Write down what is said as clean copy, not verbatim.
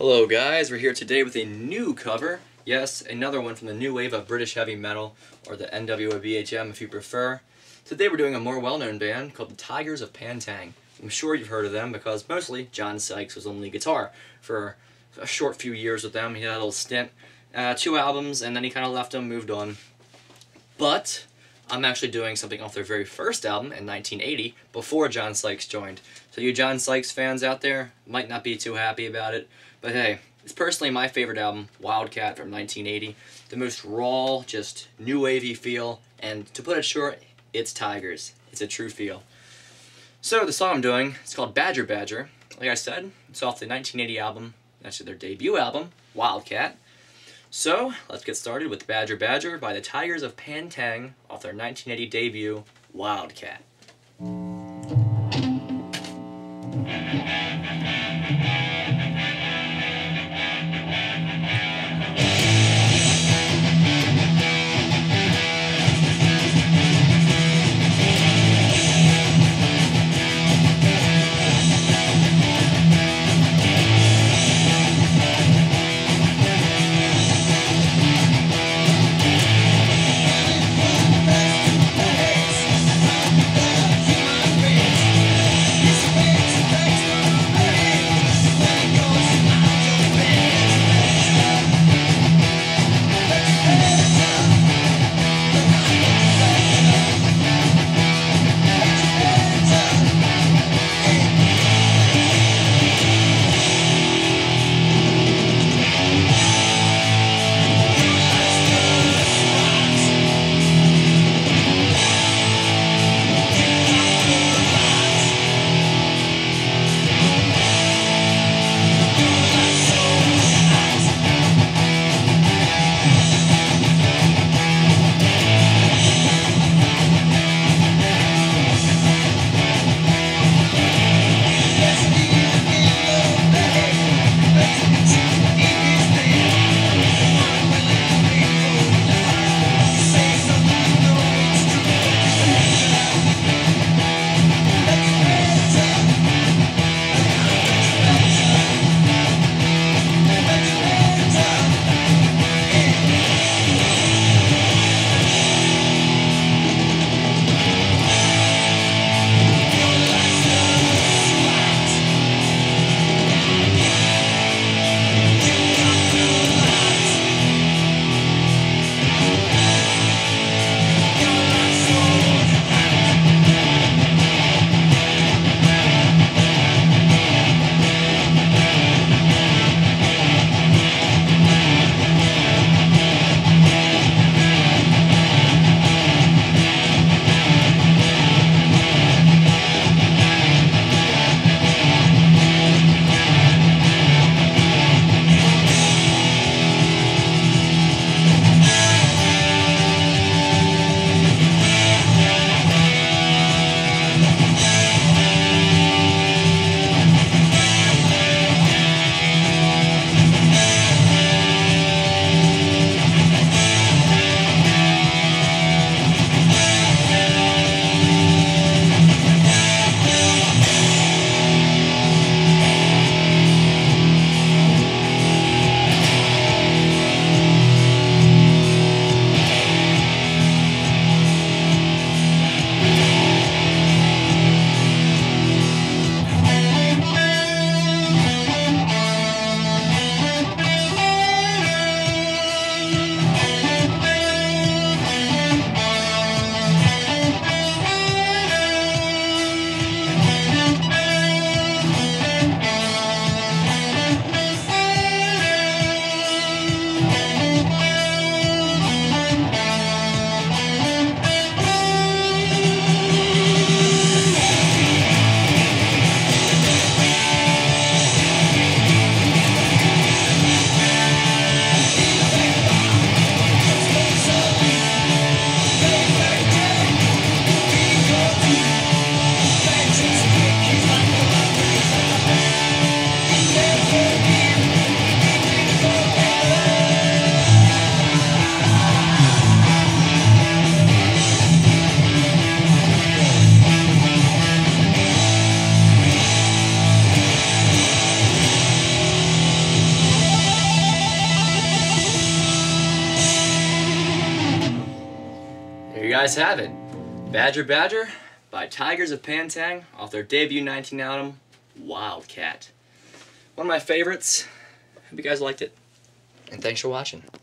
Hello guys, we're here today with a new cover. Yes, another one from the new wave of British heavy metal, or the NWBHM if you prefer. Today we're doing a more well-known band called the Tygers of Pan Tang. I'm sure you've heard of them because mostly John Sykes was on lead guitar for a short few years with them. He had a little stint, 2 albums, and then he kind of left them, moved on. But I'm actually doing something off their very first album in 1980, before John Sykes joined. So you John Sykes fans out there might not be too happy about it, but hey, it's personally my favorite album, Wildcat from 1980. The most raw, just new wavy feel, and to put it short, it's Tygers. It's a true feel. So the song I'm doing, it's called Badger Badger. Like I said, it's off the 1980 album, actually their debut album, Wildcat. So, let's get started with Badger Badger by the Tygers of Pan Tang off their 1980 debut, Wildcat. guys have it. Badger Badger by Tygers of Pan Tang off their debut 19 album, Wildcat. One of my favorites. Hope you guys liked it. And thanks for watching.